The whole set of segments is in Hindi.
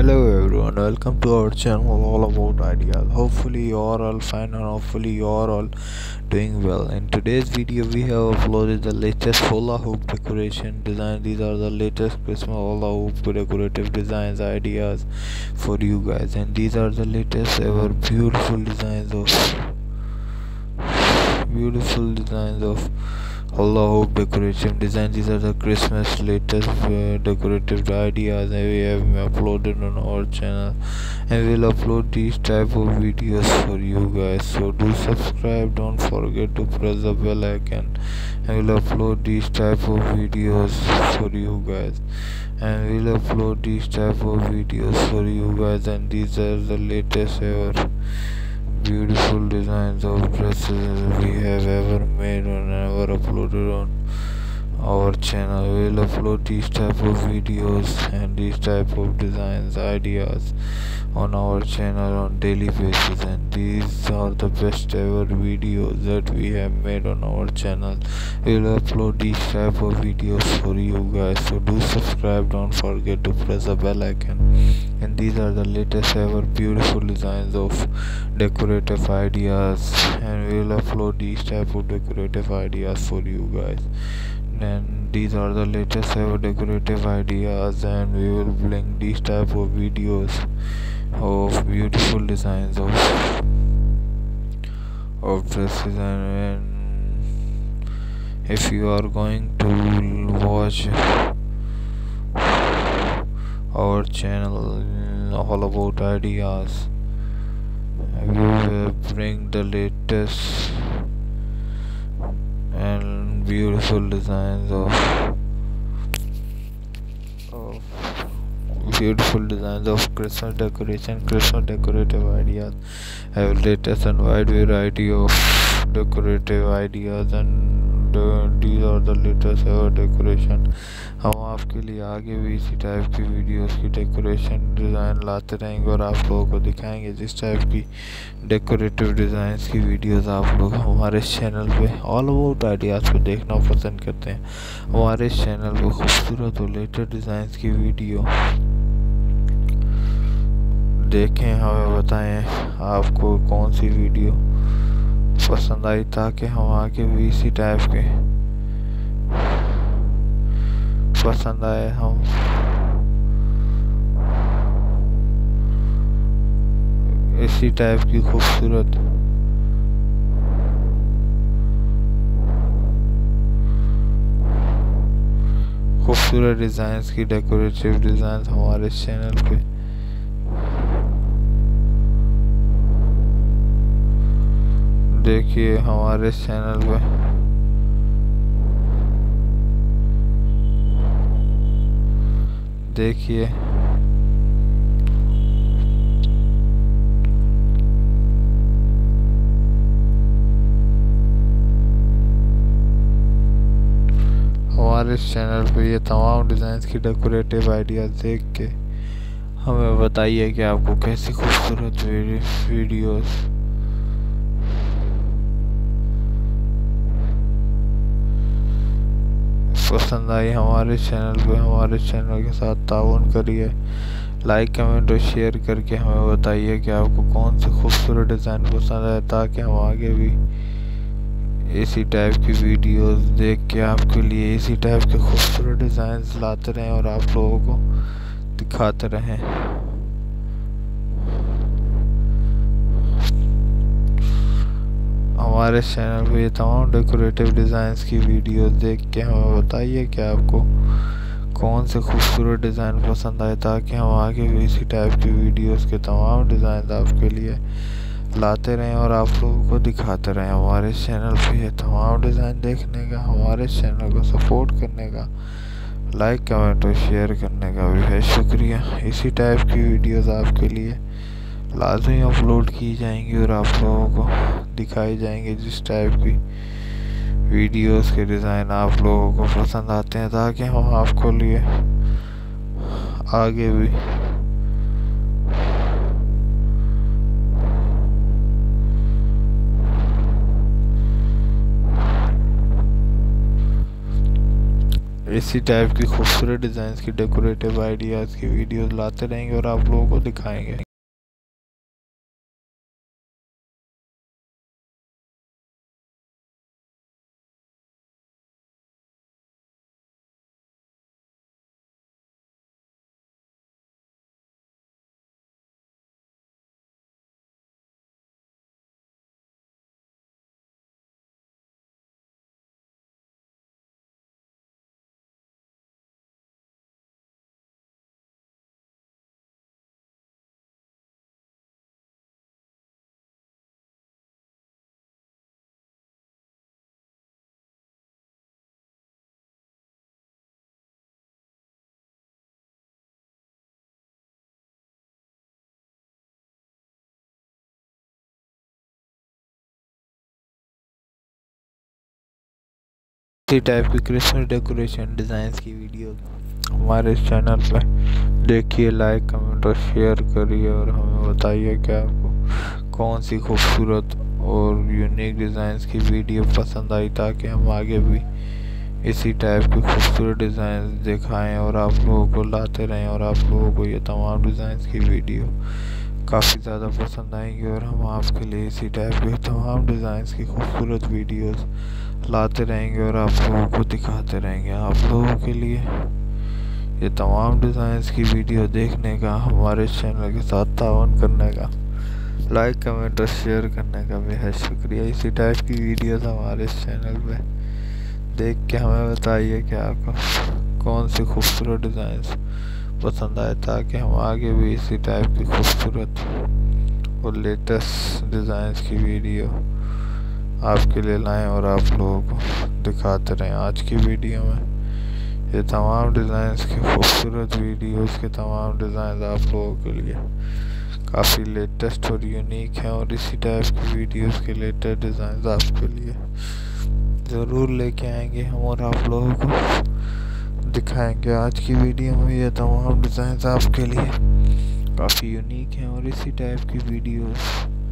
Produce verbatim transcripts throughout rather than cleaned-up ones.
Hello everyone, welcome to our channel all about ideas. Hopefully you are all fine and hopefully you are all doing well. In today's video we have uploaded the latest hula hoop decoration design. These are the latest Christmas hula hoop decorative designs ideas for you guys, and these are the latest ever beautiful designs of beautiful designs of hula hoop decoration design. These are the Christmas latest uh, decorative ideas that we have uploaded on our channel, and we'll upload these type of videos for you guys. So do subscribe, don't forget to press the bell icon, and we'll upload these type of videos for you guys and we'll upload these type of videos for you guys and these are the latest ever beautiful designs of dresses we have ever made and ever uploaded on our channel. We'll upload these type of videos and these type of designs ideas on our channel on daily basis, and these are the best ever videos that we have made on our channel. We'll upload these type of videos for you guys, so do subscribe, don't forget to press the bell icon. And these are the latest ever beautiful designs of decorative ideas, and we'll upload these type of decorative ideas for you guys. And these are the latest ever decorative ideas, and we will bring these type of videos of beautiful designs of of dresses. And, and if you are going to watch our channel all about ideas, we will bring the latest and beautiful designs of, of beautiful designs of Christmas decoration, Christmas decorative ideas. Have latest and wide variety of decorative ideas, and uh, these are the latest ever decoration. हम आपके लिए आगे भी इसी टाइप की वीडियोस की डेकोरेशन डिज़ाइन लाते रहेंगे और आप लोगों को दिखाएंगे जिस टाइप की डेकोरेटिव डिज़ाइंस की वीडियोस आप लोग हमारे चैनल पे ऑल अबाउट आइडियाज़ को देखना पसंद करते हैं। हमारे चैनल पे खूबसूरत और लेटेस्ट डिज़ाइंस की वीडियो देखें, हमें बताएं आपको कौन सी वीडियो पसंद आई, ताकि हम आगे भी इसी टाइप के पसंद आए हम इसी टाइप की खूबसूरत खूबसूरत डिज़ाइंस की डेकोरेटिव डिज़ाइंस हमारे चैनल पे देखिए। हमारे चैनल पे देखिए हमारे चैनल पे ये तमाम डिज़ाइंस की डेकोरेटिव आइडियाज़ देख के हमें बताइए कि आपको कैसी खूबसूरत वीडियोस पसंद आई हमारे चैनल पे। हमारे चैनल के साथ ताउन करिए, लाइक कमेंट और शेयर करके हमें बताइए कि आपको कौन सी खूबसूरत डिज़ाइन पसंद है, ताकि हम आगे भी इसी टाइप की वीडियोस देख के आपके लिए इसी टाइप के खूबसूरत डिज़ाइंस लाते रहें और आप लोगों को दिखाते रहें। हमारे चैनल पे ये तमाम डेकोरेटिव डिज़ाइंस की वीडियोस देख के हमें बताइए कि आपको कौन से खूबसूरत डिज़ाइन पसंद आए, ताकि हम आगे भी इसी टाइप की वीडियोस के तमाम डिज़ाइन आपके लिए लाते रहें और आप लोगों को दिखाते रहें। हमारे चैनल पे ये तमाम डिज़ाइन देखने का, हमारे चैनल को सपोर्ट करने का, लाइक कमेंट और शेयर करने का भी है शुक्रिया। इसी टाइप की वीडियोस आपके लिए लाजमी अपलोड की जाएंगी और आप लोगों को दिखाई जाएंगे जिस टाइप की वीडियोस के डिज़ाइन आप लोगों को पसंद आते हैं, ताकि हम आपको लिए आगे भी इसी टाइप की खूबसूरत डिज़ाइन की डेकोरेटिव आइडियाज़ की वीडियोस लाते रहेंगे और आप लोगों को दिखाएंगे। इसी टाइप की क्रिसमस डेकोरेशन डिज़ाइंस की वीडियो हमारे इस चैनल पे देखिए, लाइक कमेंट और शेयर करिए और हमें बताइए कि आपको कौन सी खूबसूरत और यूनिक डिज़ाइंस की वीडियो पसंद आई, ताकि हम आगे भी इसी टाइप की खूबसूरत डिज़ाइन दिखाएं और आप लोगों को लाते रहें और आप लोगों को ये तमाम डिज़ाइंस की वीडियो काफ़ी ज़्यादा पसंद आएंगी और हम आपके लिए इसी टाइप के तमाम डिज़ाइंस की खूबसूरत वीडियोस लाते रहेंगे और आप लोगों को दिखाते रहेंगे। आप लोगों के लिए ये तमाम डिज़ाइंस की वीडियो देखने का, हमारे चैनल के साथ तावन करने का, लाइक कमेंट और शेयर करने का बेहद शुक्रिया। इसी टाइप की वीडियोस हमारे इस चैनल पे देख के हमें बताइए कि आपको कौन सी खूबसूरत डिज़ाइंस पसंद आए, ताकि हम आगे भी इसी टाइप की खूबसूरत और लेटेस्ट डिज़ाइंस की वीडियो आपके लिए लाएं और आप लोगों को दिखाते रहें। आज की वीडियो में ये तमाम डिज़ाइंस की खूबसूरत वीडियोस के तमाम डिज़ाइन आप लोगों के लिए काफ़ी लेटेस्ट और यूनिक हैं और इसी टाइप की वीडियोस के लेटेस्ट डिज़ाइन आपके लिए ज़रूर लेके आएंगे हम और आप लोगों को दिखाएंगे। आज की वीडियो में ये तमाम डिज़ाइन आपके लिए काफ़ी यूनिक हैं और इसी टाइप की वीडियोस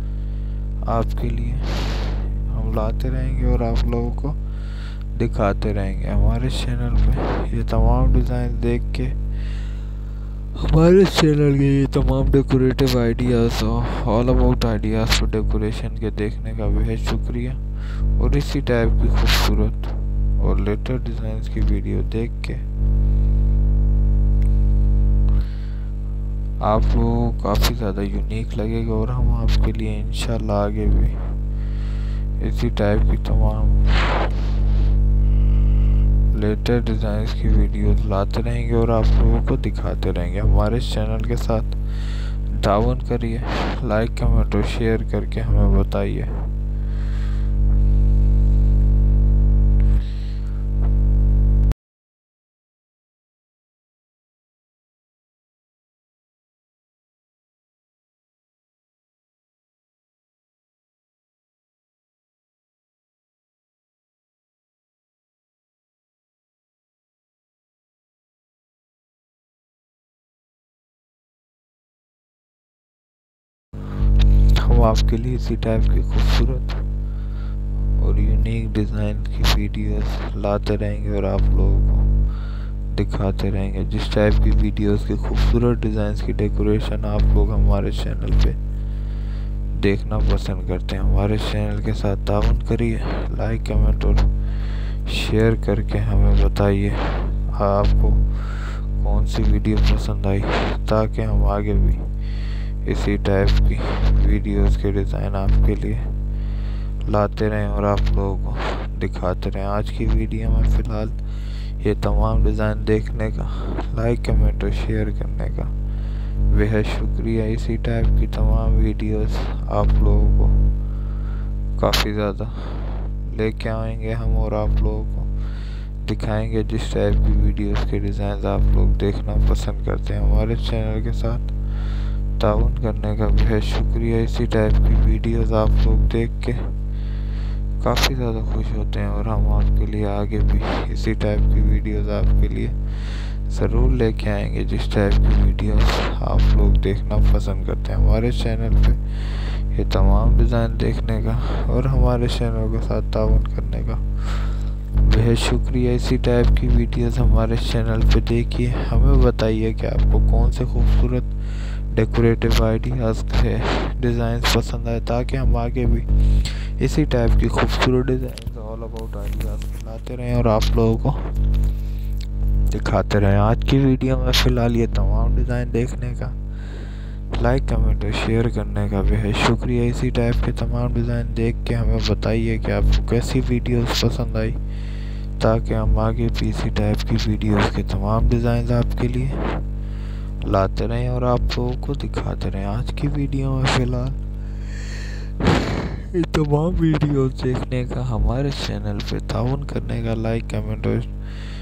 आपके लिए हम लाते रहेंगे और आप लोगों को दिखाते रहेंगे। हमारे चैनल पे ये तमाम डिज़ाइन देख के हमारे चैनल के ये तमाम डेकोरेटिव आइडियाज़ और all about ideas for decoration के देखने का बेहद शुक्रिया और इसी टाइप की खूबसूरत और लेटेस्ट डिज़ाइंस की वीडियो देख के आप लोगों को काफ़ी ज़्यादा यूनिक लगेगा और हम आपके लिए इंशाल्लाह आगे भी इसी टाइप की तमाम लेटेस्ट डिज़ाइंस की वीडियोस लाते रहेंगे और आप लोगों को दिखाते रहेंगे। हमारे चैनल के साथ ताउन करिए, लाइक कमेंट और शेयर करके हमें बताइए। हम आपके लिए इसी टाइप की खूबसूरत और यूनिक डिज़ाइन की वीडियोस लाते रहेंगे और आप लोगों को दिखाते रहेंगे। जिस टाइप की वीडियोस की खूबसूरत डिज़ाइंस की डेकोरेशन आप लोग हमारे चैनल पे देखना पसंद करते हैं, हमारे चैनल के साथ ताउन करिए, लाइक कमेंट और शेयर करके हमें बताइए आपको कौन सी वीडियो पसंद आई, ताकि हम आगे भी इसी टाइप की वीडियोस के डिज़ाइन आपके लिए लाते रहें और आप लोगों को दिखाते रहें। आज की वीडियो में फ़िलहाल ये तमाम डिज़ाइन देखने का, लाइक कमेंट और शेयर करने का बेहद शुक्रिया। इसी टाइप की तमाम वीडियोस आप लोगों को काफ़ी ज़्यादा लेके आएंगे हम और आप लोगों को दिखाएंगे। जिस टाइप की वीडियोस के डिज़ाइन आप लोग देखना पसंद करते हैं, हमारे चैनल के साथ ताउन करने का बेहद शुक्रिया। इसी टाइप की वीडियोस आप लोग देख के काफ़ी ज़्यादा खुश होते हैं और हम आपके लिए आगे भी इसी टाइप की वीडियोस आपके लिए ज़रूर लेके आएंगे। जिस टाइप की वीडियोस आप लोग देखना पसंद करते हैं, हमारे चैनल पे ये तमाम डिज़ाइन देखने का और हमारे चैनल के साथ ताउन करने का बेहद शुक्रिया। इसी टाइप की वीडियोस हमारे चैनल पे देखिए। हमें बताइए कि आपको कौन से खूबसूरत डेकोरेटिव आइडियाज़ है डिज़ाइन पसंद आए, ताकि हम आगे भी इसी टाइप की खूबसूरत डिज़ाइन ऑल अबाउट आइडियाज़ लाते रहें और आप लोगों को दिखाते रहें। आज की वीडियो में फ़िलहाल ये तमाम डिज़ाइन देखने का, लाइक कमेंट और शेयर करने का बेहद शुक्रिया। इसी टाइप के तमाम डिज़ाइन देख के हमें बताइए कि आपको कैसी वीडियोस पसंद आई, ताकि हम आगे भी इसी टाइप की वीडियोस के तमाम डिज़ाइन आपके लिए लाते रहें और आप लोगों को दिखाते रहें। आज की वीडियो में फ़िलहाल ये तमाम वीडियोस देखने का, हमारे चैनल पे ताउन करने का, लाइक कमेंट और